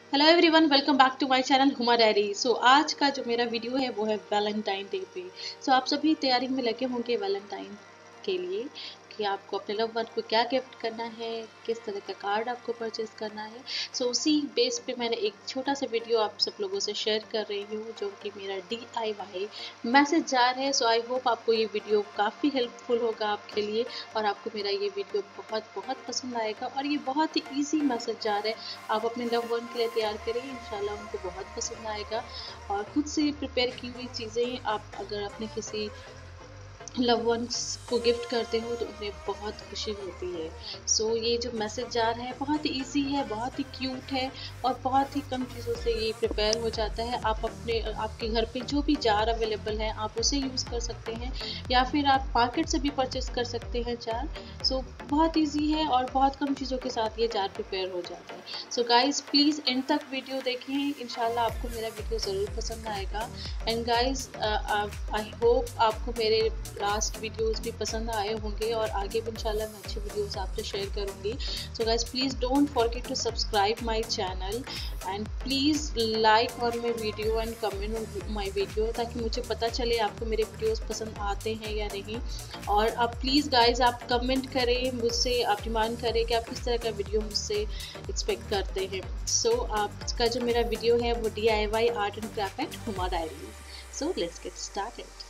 Hello everyone, welcome back to my channel Huma diary. आज का जो मेरा वीडियो है वो है वैलेंटाइन डे पे। आप सभी तैयारी में लगे होंगे वैलेंटाइन के लिए कि आपको अपने लव वन को क्या गिफ्ट करना है, किस तरह का कार्ड आपको परचेज करना है। उसी बेस पे मैंने एक छोटा सा वीडियो आप सब लोगों से शेयर कर रही हूँ जो कि मेरा DIY मैसेज जार है। आई होप आपको ये वीडियो काफ़ी हेल्पफुल होगा आपके लिए और आपको मेरा ये वीडियो बहुत बहुत पसंद आएगा। और ये बहुत ही ईजी मैसेज जार है, आप अपने लव वन के लिए तैयार करें, इंशाल्लाह उनको बहुत पसंद आएगा। और खुद से प्रिपेयर की हुई चीज़ें आप अगर अपने किसी लव वंस को गिफ्ट करते हो तो उन्हें बहुत खुशी होती है। ये जो मैसेज जार है बहुत ही ईजी है, बहुत ही क्यूट है और बहुत ही कम चीज़ों से ये प्रिपेयर हो जाता है। आप अपने आपके घर पे जो भी जार अवेलेबल है आप उसे यूज़ कर सकते हैं या फिर आप मार्केट से भी परचेज कर सकते हैं जार। बहुत ईजी है और बहुत कम चीज़ों के साथ ये जार प्रिपेयर हो जाता है। गाइज प्लीज़ एंड तक वीडियो देखें, इंशाल्लाह आपको मेरा वीडियो ज़रूर पसंद आएगा। एंड गाइज आई होप आपको मेरे लास्ट वीडियोस भी पसंद आए होंगे और आगे भी इंशाल्लाह मैं अच्छी वीडियोस आपसे शेयर करूंगी। Guys please don't forget to subscribe my channel and please like on my video and comment on my video, ताकि मुझे पता चले आपको मेरे वीडियोस पसंद आते हैं या नहीं। और आप प्लीज़ गाइज आप कमेंट करें मुझसे, आप डिमांड करें कि आप किस तरह का वीडियो मुझसे एक्सपेक्ट करते हैं। आपका जो मेरा वीडियो है वो DIY art and craft at Huma diary. Let's get started.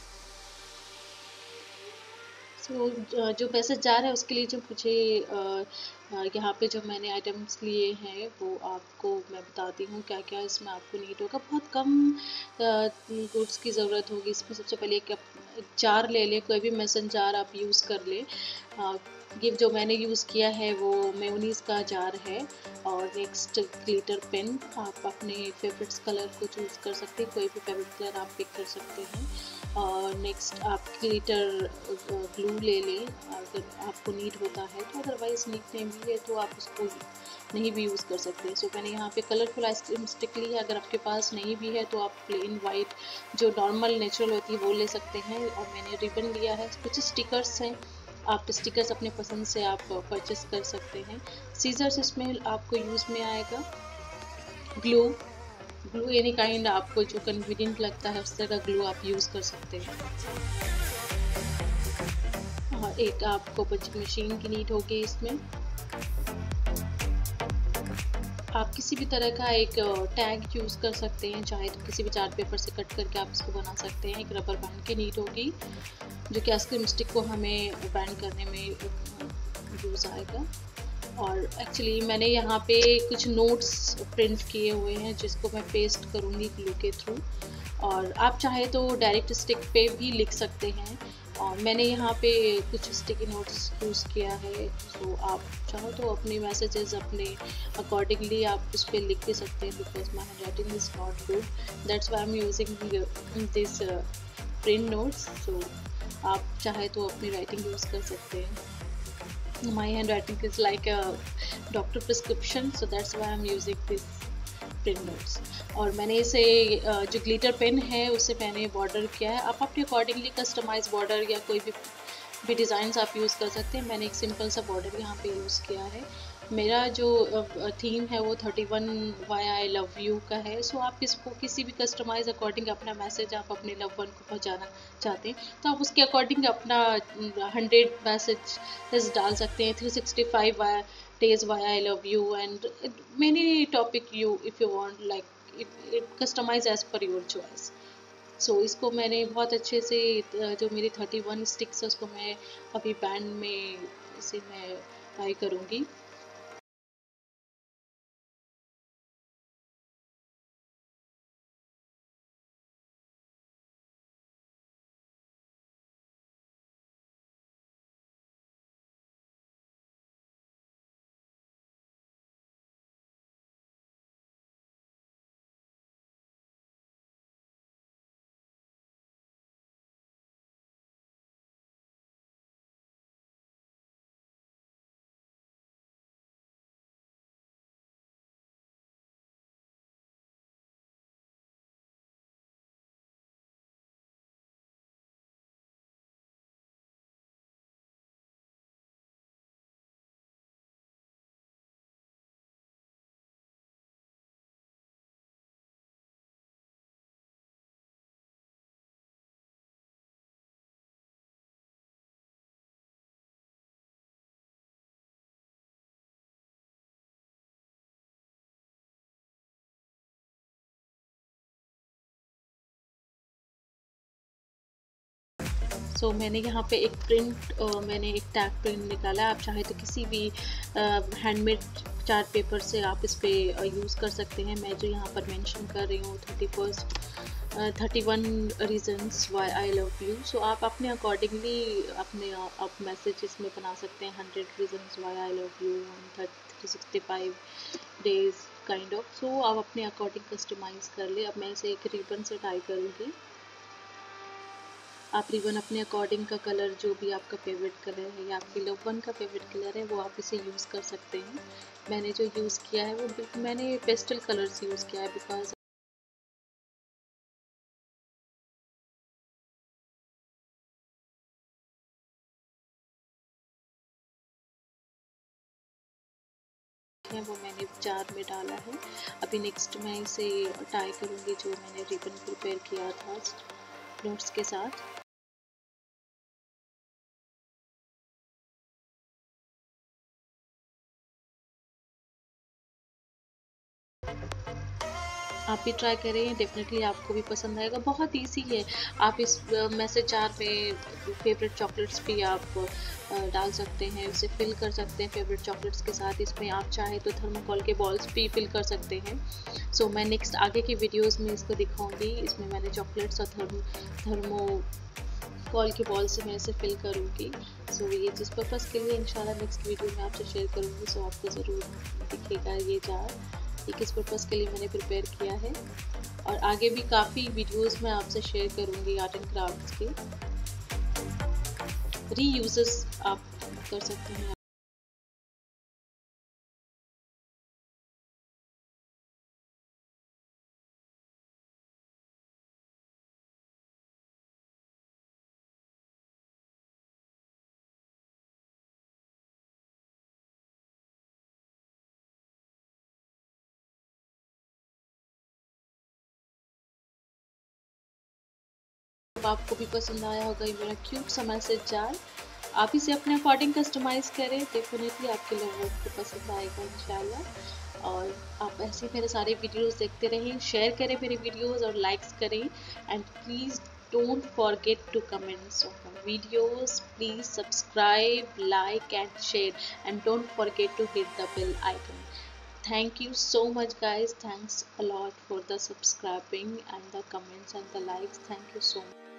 जो मैसेज जा रहा है उसके लिए जो मुझे यहाँ पे जो मैंने आइटम्स लिए हैं वो आपको मैं बताती हूँ क्या क्या इसमें आपको नीड होगा। बहुत कम गुड्स की ज़रूरत होगी इसमें। सबसे पहले एक जार ले लें, कोई भी मेसन जार आप यूज़ कर लें। ये जो मैंने यूज़ किया है वो मेयोनीज़ का जार है। और नेक्स्ट ग्लिटर पेन, आप अपने फेवरेट्स कलर को चूज़ कर सकते हैं, कोई भी फेवरेट कलर आप पिक कर सकते हैं। और नेक्स्ट आप ग्लिटर ग्लू ले लें अगर आपको नीड होता है तो, अदरवाइज नीड नहीं भी है तो आप उसको नहीं भी यूज़ कर सकते हैं। मैंने यहाँ पे कलरफुल आइसक्रीम स्टिक ली है, अगर आपके पास नहीं भी है तो आप प्लेन वाइट जो नॉर्मल नेचुरल होती है वो ले सकते हैं। और मैंने रिबन लिया है, कुछ स्टिकर्स हैं, आप स्टिकर्स अपने पसंद से आप परचेस कर सकते हैं। सीजर्स इसमें आपको यूज़ में आएगा। ग्लू, ग्लू एनी काइंड आपको जो कन्वीनियंट लगता है उस तरह का ग्लू आप यूज़ कर सकते हैं। और एक आपको पंचिंग मशीन की नीड होगी इसमें। आप किसी भी तरह का एक टैग यूज़ कर सकते हैं, चाहे तो किसी भी चार्ट पेपर से कट करके आप इसको बना सकते हैं। एक रबर बैंड की नीड होगी जो कि आइसक्रीम स्टिक को हमें बैंड करने में यूज़ आएगा। और एक्चुअली मैंने यहाँ पे कुछ नोट्स प्रिंट किए हुए हैं जिसको मैं पेस्ट करूँगी ग्लू के थ्रू। और आप चाहे तो डायरेक्ट स्टिक पे भी लिख सकते हैं। और मैंने यहाँ पे कुछ स्टिकी नोट्स यूज़ किया है। आप चाहो तो अपने मैसेजेस अपने अकॉर्डिंगली आप उस पर लिख भी सकते हैं, because my handwriting is not good, that's why I am using this print notes. आप चाहे तो अपनी राइटिंग यूज़ कर सकते हैं। My handwriting is like a doctor prescription, so that's why I'm using this print notes. और मैंने इसे जो ग्लिटर पेन है उससे मैंने बॉर्डर किया है। आप अपने अकॉर्डिंगली कस्टमाइज बॉर्डर या कोई भी डिज़ाइंस आप यूज़ कर सकते हैं। मैंने एक सिंपल सा बॉर्डर यहाँ पे यूज़ किया है। मेरा जो थीम है वो 31 वाई आई लव यू का है। आप इसको किसी भी कस्टमाइज अकॉर्डिंग अपना मैसेज आप अपने लव वन को पहुँचाना चाहते हैं तो आप उसके अकॉर्डिंग अपना 100 मैसेज डाल सकते हैं। 365 days why I love you and many topic you if you want, like it customize as per your choice। इसको मैंने बहुत अच्छे से जो मेरी 31 स्टिक्स है उसको मैं अभी बैंड में इसे मैं ट्राई करूँगी। मैंने यहाँ पे एक मैंने एक टैग प्रिंट निकाला है। आप चाहे तो किसी भी हैंडमेड चार्ट पेपर से आप इस पे यूज़ कर सकते हैं। मैं जो यहाँ पर मेंशन कर रही हूँ 31 reasons why I love you. So आप अपने अकॉर्डिंगली अपने आप मैसेज इसमें बना सकते हैं। 100 reasons why I love you, 365 days kind of. So आप अपने अकॉर्डिंग कस्टमाइज़ कर ले। अब मैं इसे एक रिबन से टाई करूँगी। आप रिबन अपने अकॉर्डिंग का कलर, जो भी आपका फेवरेट कलर है या आपके लव वन का फेवरेट कलर है, वो आप इसे यूज़ कर सकते हैं। मैंने जो यूज़ किया है वो मैंने पेस्टल कलर्स यूज़ किया है बिकॉज वो मैंने जार में डाला है। अभी नेक्स्ट मैं इसे टाई करूँगी जो मैंने रिबन प्रिपेयर किया था नोट्स के साथ। आप भी ट्राई करें, डेफिनेटली आपको भी पसंद आएगा। बहुत इजी है। आप इस मैसेज जार में फेवरेट चॉकलेट्स भी आप डाल सकते हैं, उसे फिल कर सकते हैं फेवरेट चॉकलेट्स के साथ। इसमें आप चाहे तो थर्मोकोल के बॉल्स भी फिल कर सकते हैं। मैं नेक्स्ट आगे की वीडियोस में इसको दिखाऊंगी। इसमें मैंने चॉकलेट्स और थर्मोकोल के बॉल से मैं इसे फिल करूँगी। ये जिस पर्पज़ के लिए इंशाल्लाह नेक्स्ट वीडियो में आपसे शेयर करूँगी। आपको ज़रूर दिखेगा ये जार किस पर्पज़ के लिए मैंने प्रिपेयर किया है। और आगे भी काफ़ी वीडियोस मैं आपसे शेयर करूँगी आर्ट एंड क्राफ्ट्स के। रीयूजेस आप कर सकते हैं। आपको भी पसंद आया होगा ये मेरा क्यूट सा मैसेज जार। आप इसे अपने अकॉर्डिंग कस्टमाइज़ करें, डेफिनेटली आपके लोगों को पसंद आएगा इंशाल्लाह। और आप ऐसे मेरे सारे वीडियोस देखते रहें, शेयर करें मेरे वीडियोस और लाइक्स करें। And please don't forget to comment on my videos. Please subscribe, like and share, and don't forget to hit the bell icon. Thank you so much guys. Thanks a lot for the subscribing and the comments and the likes. Thank you so much.